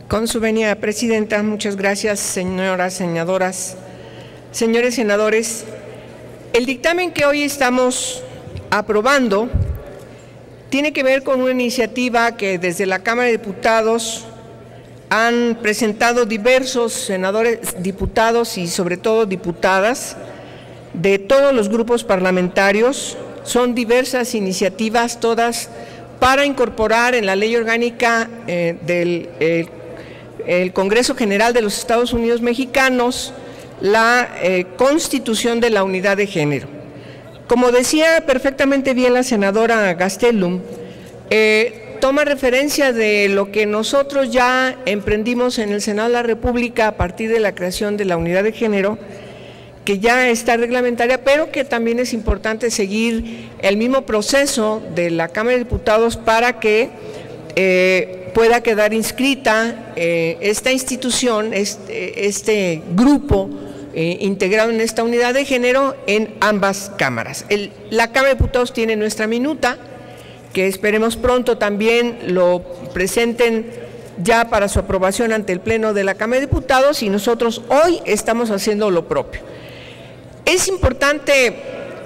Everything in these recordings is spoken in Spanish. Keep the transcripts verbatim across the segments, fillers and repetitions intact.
Con su venia, Presidenta, muchas gracias, señoras, senadoras, señores senadores. El dictamen que hoy estamos aprobando tiene que ver con una iniciativa que desde la Cámara de Diputados han presentado diversos senadores, diputados y sobre todo diputadas de todos los grupos parlamentarios. Son diversas iniciativas, todas para incorporar en la Ley Orgánica eh, del eh, el Congreso General de los Estados Unidos Mexicanos la eh, Constitución de la Unidad de Género. Como decía perfectamente bien la senadora Gastelum, eh, toma referencia de lo que nosotros ya emprendimos en el Senado de la República a partir de la creación de la Unidad de Género, que ya está reglamentaria, pero que también es importante seguir el mismo proceso de la Cámara de Diputados para que eh, pueda quedar inscrita eh, esta institución, este, este grupo eh, integrado en esta unidad de género en ambas cámaras. El, la Cámara de Diputados tiene nuestra minuta, que esperemos pronto también lo presenten ya para su aprobación ante el Pleno de la Cámara de Diputados, y nosotros hoy estamos haciendo lo propio. Es importante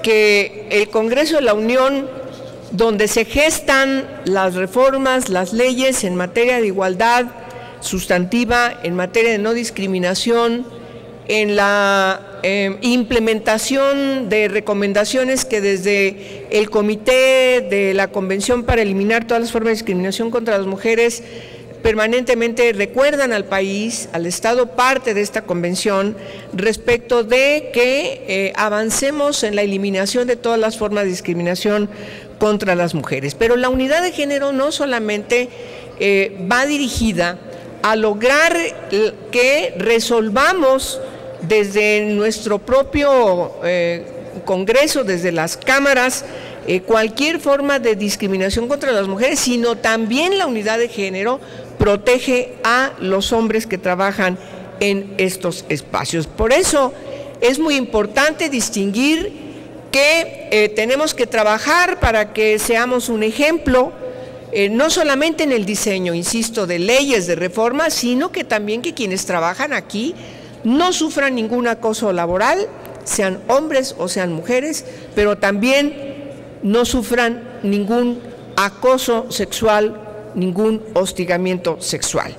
que el Congreso de la Unión, donde se gestan las reformas, las leyes en materia de igualdad sustantiva, en materia de no discriminación, en la eh, implementación de recomendaciones que desde el Comité de la Convención para eliminar todas las formas de discriminación contra las mujeres permanentemente recuerdan al país, al Estado parte de esta convención, respecto de que eh, avancemos en la eliminación de todas las formas de discriminación contra las mujeres. Pero la unidad de género no solamente eh, va dirigida a lograr que resolvamos desde nuestro propio eh, Congreso, desde las cámaras, eh, cualquier forma de discriminación contra las mujeres, sino también la unidad de género protege a los hombres que trabajan en estos espacios. Por eso es muy importante distinguir que eh, tenemos que trabajar para que seamos un ejemplo, eh, no solamente en el diseño, insisto, de leyes, de reformas, sino que también que quienes trabajan aquí no sufran ningún acoso laboral, sean hombres o sean mujeres, pero también no sufran ningún acoso sexual, ningún hostigamiento sexual.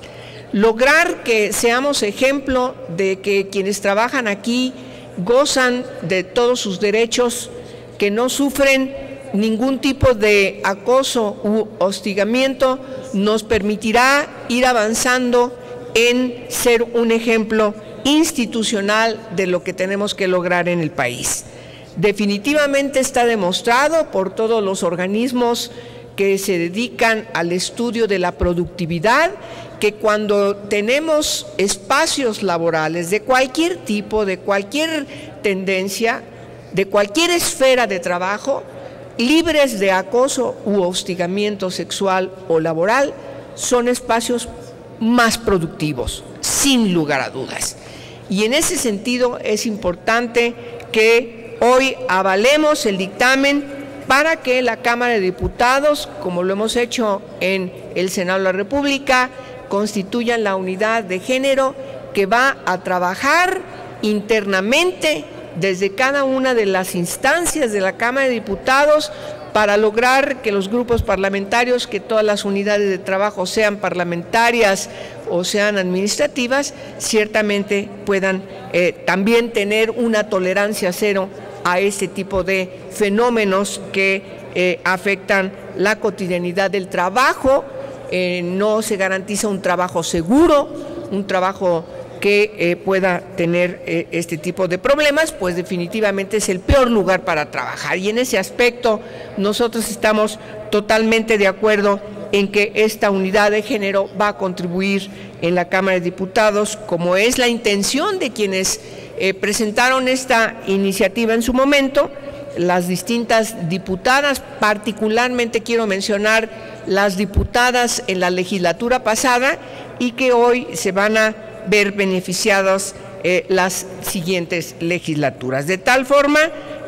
Lograr que seamos ejemplo de que quienes trabajan aquí gozan de todos sus derechos, que no sufren ningún tipo de acoso u hostigamiento, nos permitirá ir avanzando en ser un ejemplo institucional de lo que tenemos que lograr en el país. Definitivamente está demostrado por todos los organismos que se dedican al estudio de la productividad, que cuando tenemos espacios laborales de cualquier tipo, de cualquier tendencia, de cualquier esfera de trabajo, libres de acoso u hostigamiento sexual o laboral, son espacios más productivos, sin lugar a dudas. Y en ese sentido es importante que hoy avalemos el dictamen para que la Cámara de Diputados, como lo hemos hecho en el Senado de la República, constituyan la unidad de género que va a trabajar internamente desde cada una de las instancias de la Cámara de Diputados para lograr que los grupos parlamentarios, que todas las unidades de trabajo sean parlamentarias o sean administrativas, ciertamente puedan eh, también tener una tolerancia cero a este tipo de fenómenos que eh, afectan la cotidianidad del trabajo. Eh, no se garantiza un trabajo seguro, un trabajo que eh, pueda tener eh, este tipo de problemas, pues definitivamente es el peor lugar para trabajar. Y en ese aspecto nosotros estamos totalmente de acuerdo en que esta unidad de género va a contribuir en la Cámara de Diputados, como es la intención de quienes eh, presentaron esta iniciativa en su momento, las distintas diputadas, particularmente quiero mencionar las diputadas en la legislatura pasada y que hoy se van a ver beneficiadas eh, las siguientes legislaturas. De tal forma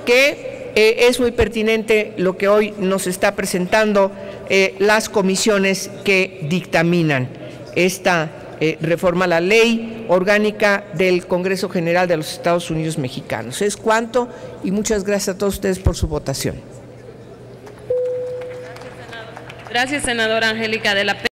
que eh, es muy pertinente lo que hoy nos está presentando eh, las comisiones que dictaminan esta eh, reforma a la ley orgánica del Congreso General de los Estados Unidos Mexicanos. Es cuanto, y muchas gracias a todos ustedes por su votación. Gracias, senadora Angélica de la Peña.